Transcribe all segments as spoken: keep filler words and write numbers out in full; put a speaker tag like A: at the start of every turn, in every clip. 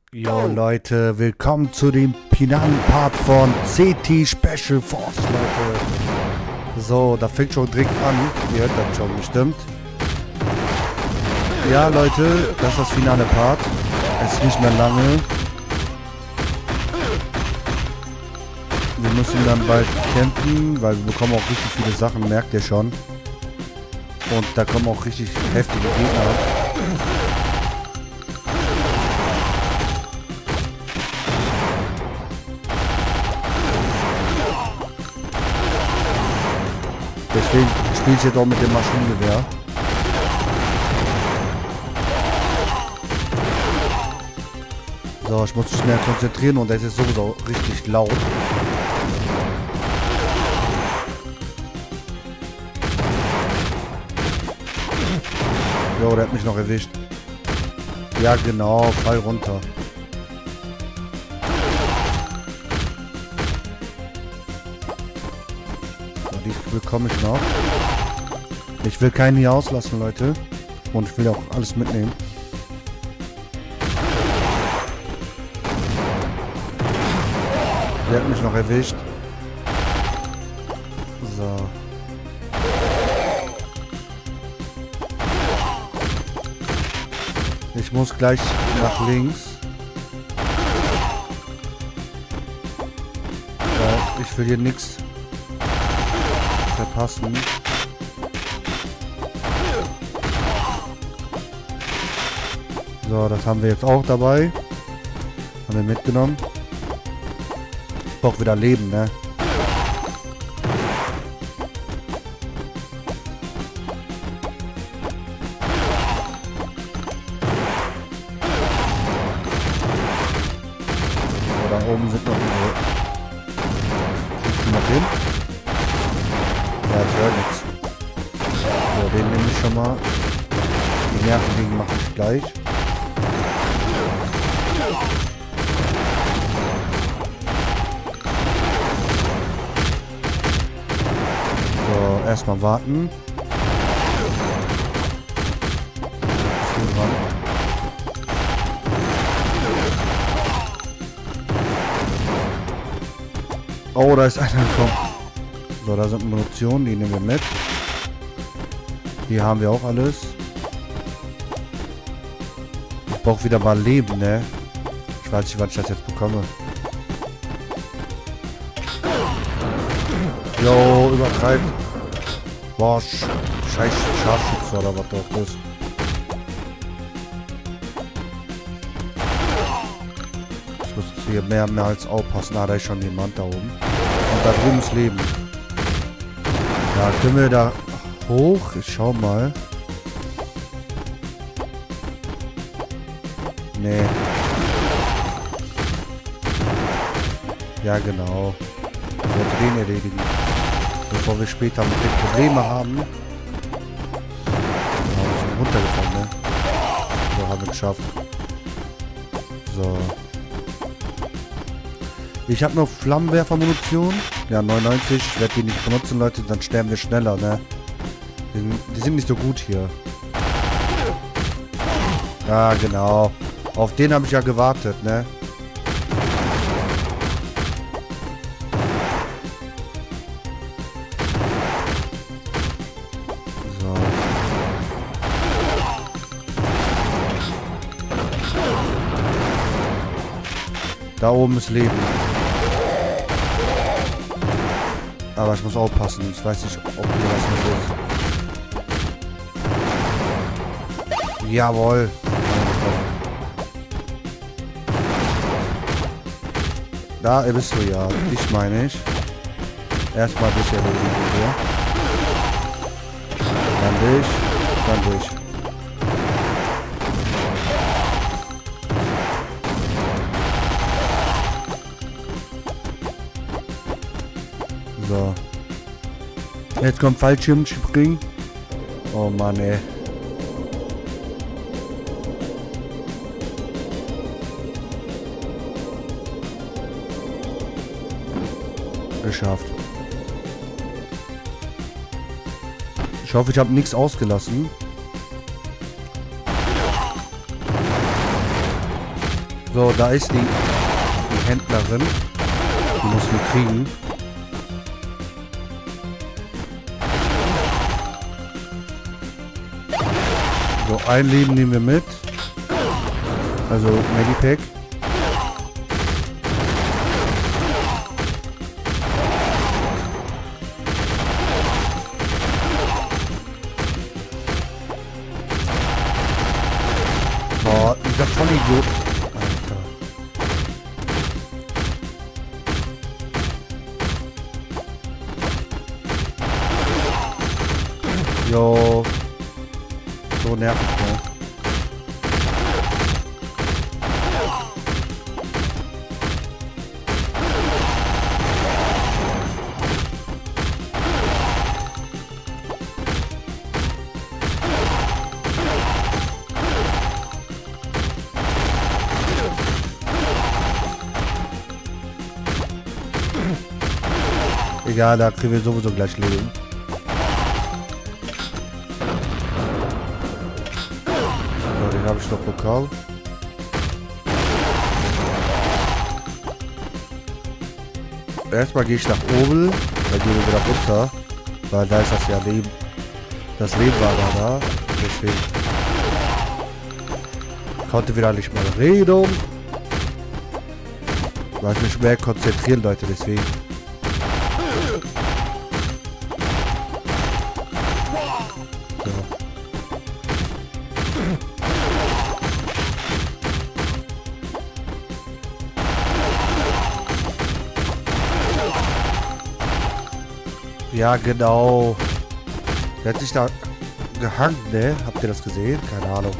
A: Jo Leute, willkommen zu dem finalen Part von C T Special Force, Leute. So, da fängt schon direkt an. Ihr hört das schon bestimmt. Ja Leute, das ist das finale Part. Es ist nicht mehr lange. Wir müssen dann bald kämpfen, weil wir bekommen auch richtig viele Sachen, merkt ihr schon. Und da kommen auch richtig heftige Gegner. Deswegen spiele ich jetzt auch mit dem Maschinengewehr. So, ich muss mich mehr konzentrieren und es ist sowieso richtig laut. Jo, der hat mich noch erwischt. Ja, genau, fall runter. Die bekomme ich noch. Ich will keinen hier auslassen, Leute. Und ich will auch alles mitnehmen. Der hat mich noch erwischt. So. Ich muss gleich nach links. So, ich will hier nichts verpassen. So, das haben wir jetzt auch dabei. Haben wir mitgenommen. Ich brauche wieder Leben, ne? So, da oben sind noch unsere. Siehst du noch hin? Ja, ich höre nichts. So, den nehme ich schon mal. Die Nervenliegen mache ich gleich. So, erstmal warten. Oh, da ist einer gekommen. So, da sind Munition, die nehmen wir mit. Hier haben wir auch alles. Ich brauche wieder mal Leben, ne? Ich weiß nicht, wann ich das jetzt bekomme. Jo, übertreibt. Boah, scheiß Scharfschütze oder was doch ist. Ich muss hier mehr, mehr als aufpassen. Ah, da ist schon jemand da oben. Und da drüben ist Leben. Ja, können wir da hoch? Ich schau mal. Nee. Ja, genau. Ich wollte den erledigen. Bevor wir später mit den Probleme haben. Ja, wir sind runtergefallen, ne? So, haben wir geschafft. So. Ich habe noch Flammenwerfer-Munition. Ja, neunundneunzig. Ich werde die nicht benutzen, Leute. Dann sterben wir schneller, ne? Die, die sind nicht so gut hier. Ja, genau. Auf den habe ich ja gewartet, ne? So. Da oben ist Leben. Aber ich muss aufpassen. Ich weiß nicht, ob hier was mit ist. Jawohl. Da bist du ja. Ich meine ich. Erstmal dich erledigen hier. Dann dich. Dann dich. So. Jetzt kommt Fallschirmspringen. Oh Mann, ey. Geschafft. Ich hoffe, ich habe nichts ausgelassen. So, da ist die, die Händlerin. Die müssen wir kriegen. So, ein Leben nehmen wir mit. Also Medipack. Boah, dieser Vollidiot. Alter. Jo. So nervig, ne? Egal, da kriegen wir sowieso gleich Leben. So, den habe ich doch bekommen. Erstmal gehe ich nach oben, dann gehen wir wieder runter, weil da ist das ja Leben. Das Leben war da, da. Deswegen konnte wieder nicht mal reden. Weil ich mich mehr konzentrieren, Leute, deswegen. Ja, genau. Der hat sich da gehangen, ne? Habt ihr das gesehen? Keine Ahnung.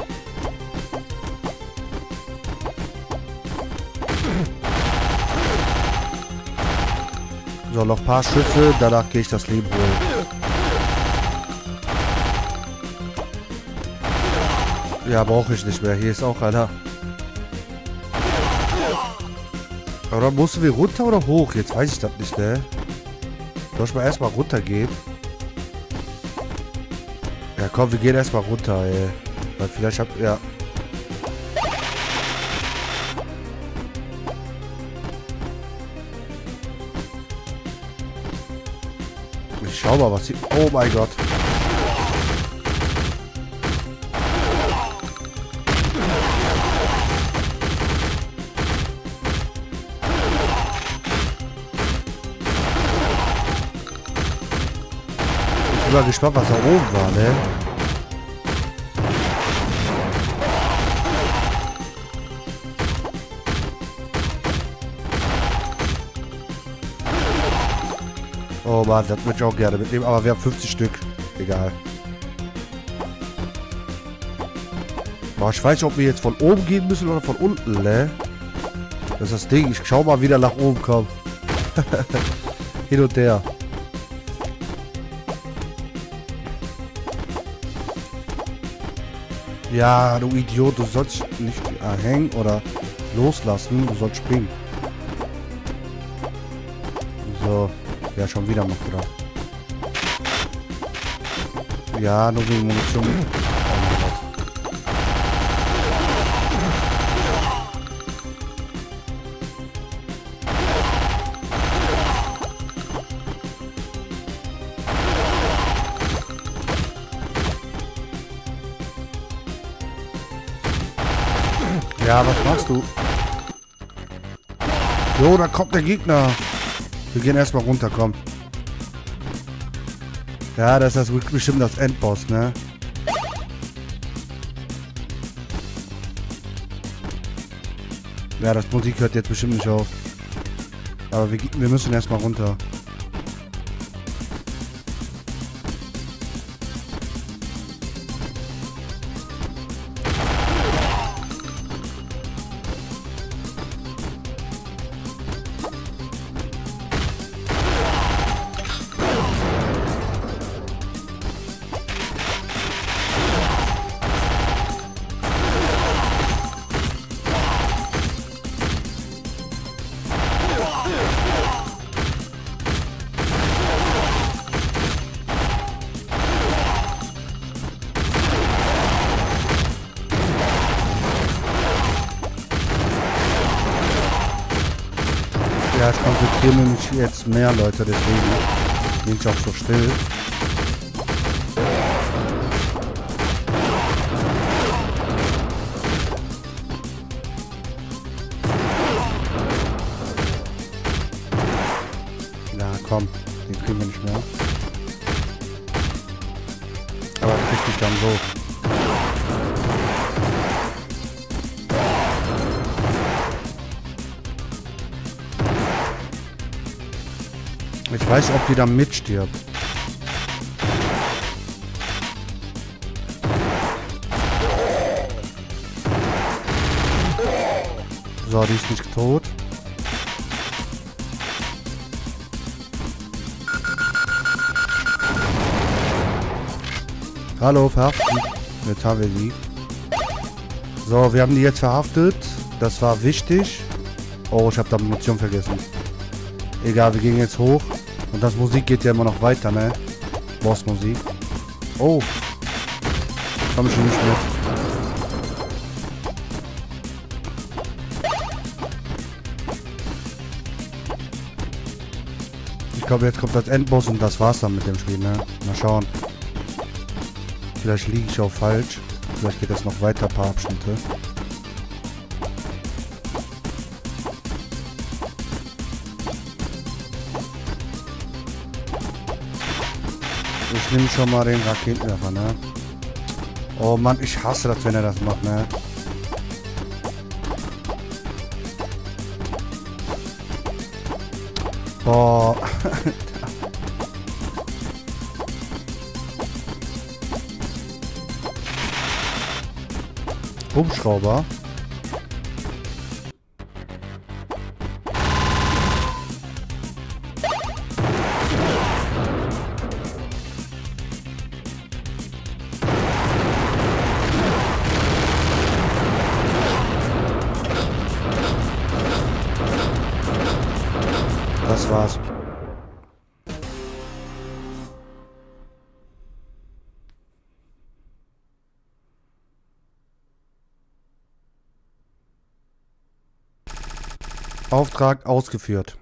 A: So, noch ein paar Schüsse, danach gehe ich das Leben holen. Ja, brauche ich nicht mehr. Hier ist auch einer. Oder mussten wir runter oder hoch? Jetzt weiß ich das nicht, ne? Soll ich mal erstmal runtergehen? Ja, komm, wir gehen erstmal runter, ey. Weil vielleicht habt ihr... Ja. Ich schau mal, was hier... Oh mein Gott. Ich bin mal gespannt, was da oben war, ne? Oh Mann, das würde ich auch gerne mitnehmen, aber wir haben fünfzig Stück. Egal. Boah, ich weiß nicht, ob wir jetzt von oben gehen müssen oder von unten, ne? Das ist das Ding. Ich schau mal, wieder nach oben kommen. Hin und her. Ja, du Idiot, du sollst nicht äh, hängen oder loslassen, du sollst springen. So, ja, schon wieder mal gedacht. Ja, nur wegen Munition. Ja, was machst du? Jo, da kommt der Gegner. Wir gehen erstmal runter, komm. Ja, das ist das bestimmt das Endboss, ne? Ja, das Musik hört jetzt bestimmt nicht auf. Aber wir, wir müssen erstmal runter. Ja, ich konzentriere mich jetzt mehr, Leute, deswegen bin ich auch so still. Ja, komm, den kriegen wir nicht mehr. Aber krieg ich dann so. Ich weiß, ob die da mitstirbt. So, die ist nicht tot. Hallo, verhaften. Jetzt haben wir sie. So, wir haben die jetzt verhaftet. Das war wichtig. Oh, ich habe da Munition vergessen. Egal, wir gehen jetzt hoch. Und das Musik geht ja immer noch weiter, ne? Bossmusik. Oh. Komm ich schon nicht mit. Ich glaube, jetzt kommt das Endboss und das war's dann mit dem Spiel, ne? Mal schauen. Vielleicht liege ich auch falsch. Vielleicht geht das noch weiter, ein paar Abschnitte. Ich nehme schon mal den Raketenwerfer, ne? Oh Mann, ich hasse das, wenn er das macht, ne? Boah. Hubschrauber. Das war's. Auftrag ausgeführt.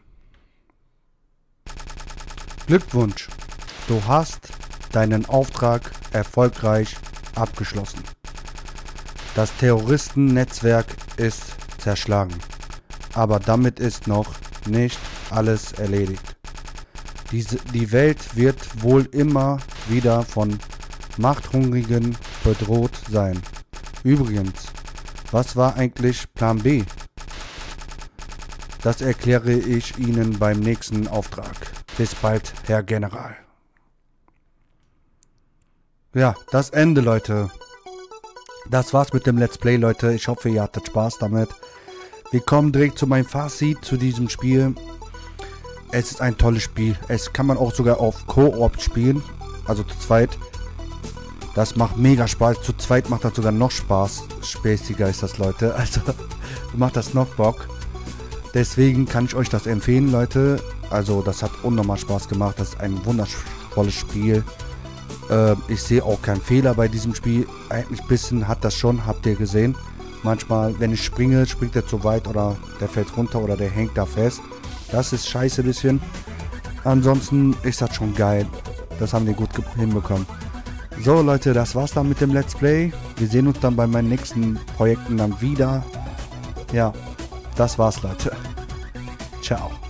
A: Glückwunsch. Du hast deinen Auftrag erfolgreich abgeschlossen. Das Terroristennetzwerk ist zerschlagen. Aber damit ist noch nicht alles erledigt. Diese, die Welt wird wohl immer wieder von Machthungrigen bedroht sein. Übrigens, was war eigentlich Plan B? Das erkläre ich Ihnen beim nächsten Auftrag. Bis bald, Herr General. Ja, das Ende, Leute. Das war's mit dem Let's Play, Leute. Ich hoffe, ihr hattet Spaß damit. Wir kommen direkt zu meinem Fazit zu diesem Spiel. Es ist ein tolles Spiel. Es kann man auch sogar auf Koop spielen. Also zu zweit. Das macht mega Spaß. Zu zweit macht das sogar noch Spaß. Spaßiger ist das, Leute. Also macht das noch Bock. Deswegen kann ich euch das empfehlen, Leute. Also das hat unnormal Spaß gemacht. Das ist ein wundervolles Spiel. Äh, ich sehe auch keinen Fehler bei diesem Spiel. Eigentlich ein bisschen hat das schon, habt ihr gesehen. Manchmal, wenn ich springe, springt er zu weit oder der fällt runter oder der hängt da fest. Das ist scheiße ein bisschen. Ansonsten ist das schon geil. Das haben wir gut hinbekommen. So, Leute, das war's dann mit dem Let's Play. Wir sehen uns dann bei meinen nächsten Projekten dann wieder. Ja, das war's, Leute. Ciao.